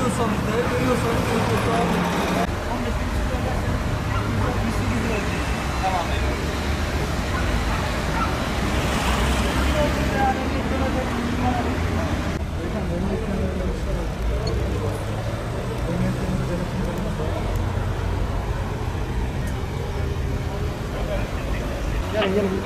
görüyorsanız değer veriyorsanız çok daha 15.000 lira verseniz. Tamam. Gelin gelin.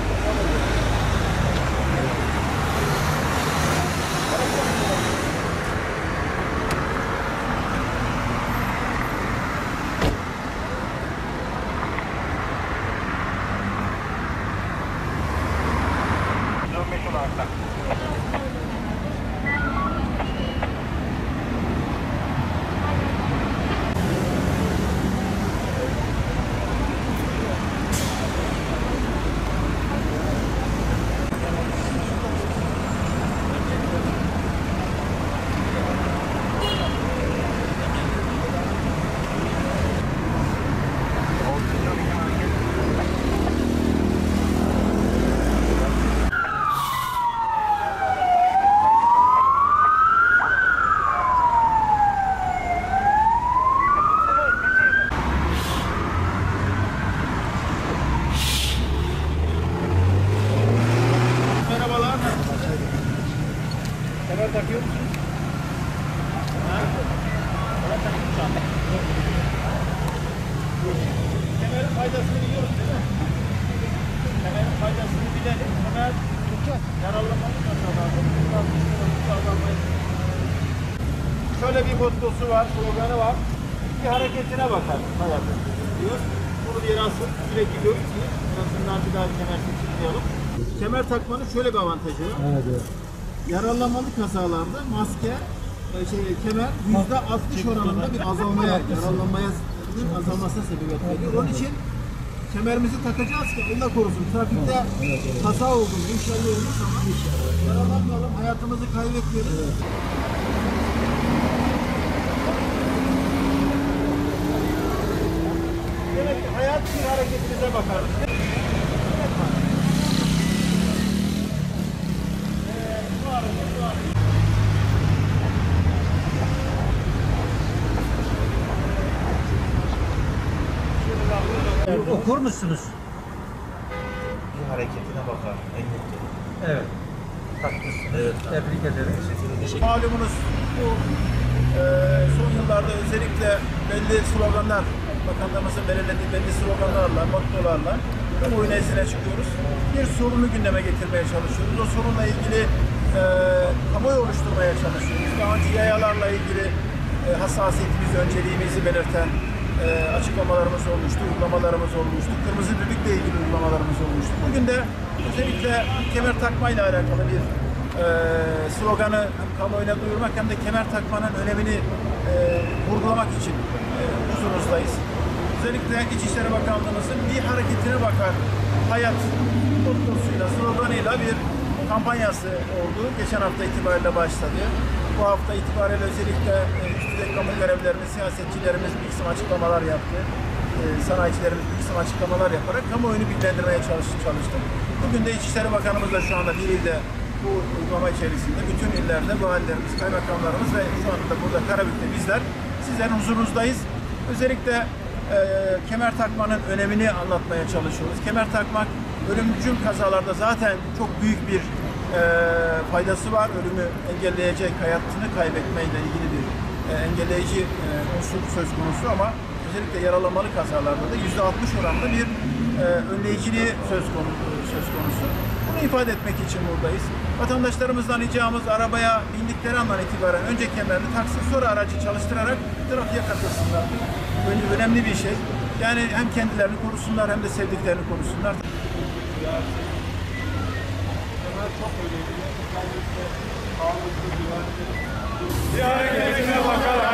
Kemer takıyor musunuz? Kemerin faydasını biliyoruz değil mi? Kemerin faydasını bilelim. Kemer yararlanmalı kazalarda. Şöyle bir mottosu var, sloganı var. Bir hareketine bakar hayatım diyor. Bunu bir asıl sürekli görürsünüz. En azından bir daha kemer seçilmeyelim. Kemer takmanın şöyle bir avantajı var. Evet. Yararlanmalı kazalarda maske, kemer %60 oranında bir azalmaya, yararlanmaya azalmasına sebebiyet veriyor. Onun için kemerimizi takacağız ki Allah korusun trafikte kaza oldu, inşallah olur ama yararlanmayalım, hayatımızı kaybetmeyelim. Demek ki hayat bir hareketinize bakarız. Okur musunuz? Bir hareketine bakar. En mutlu. Evet. Haklısınız. Evet. Tebrik ederim. Malumunuz bu son yıllarda özellikle belli sloganlar, bakanlığımızın belirlediği belli sloganlarla, mottolarla kamuoyu nezdine çıkıyoruz. Bir sorunu gündeme getirmeye çalışıyoruz. O sorunla ilgili kamuoyu oluşturmaya çalışıyoruz. Daha önce yayalarla ilgili hassasiyetimizi, önceliğimizi belirten açıklamalarımız olmuştu, uygulamalarımız olmuştu. Kırmızı düdükle ilgili uygulamalarımız olmuştu. Bugün de özellikle kemer takmayla alakalı bir sloganı hem kamuoyuna duyurmak hem de kemer takmanın önemini vurgulamak için huzurunuzdayız. Özellikle İçişleri Bakanlığımızın bir hareketine bakar hayat mottosuyla, sloganıyla bir kampanyası oldu. Geçen hafta itibariyle başladı. Bu hafta itibariyle özellikle üst düzey kamu görevlilerimiz, siyasetçilerimiz bir kısım açıklamalar yaptı. Sanayicilerimiz bir kısım açıklamalar yaparak kamuoyunu bilgilendirmeye çalıştık. Bugün de İçişleri Bakanımız da şu anda bir ilde bu uygulama içerisinde bütün illerde valilerimiz, kaymakamlarımız ve şu anda burada Karabük'te bizler sizlerin huzurunuzdayız. Özellikle kemer takmanın önemini anlatmaya çalışıyoruz. Kemer takmak ölümcül kazalarda zaten çok büyük bir faydası var. Ölümü engelleyecek, hayatını kaybetmeyle ilgili bir engelleyici unsur söz konusu ama özellikle yaralanmalı kazalarda da %60 oranında bir önleyiciliği söz konusu. Bunu ifade etmek için buradayız. Vatandaşlarımızdan ricamız arabaya bindikleri andan itibaren önce kemerini taksın, sonra aracı çalıştırarak trafiğe katılsınlar. Önemli bir şey. Yani hem kendilerini korusunlar hem de sevdiklerini korusunlar. Çok önemli. Bir hareketine bakarak.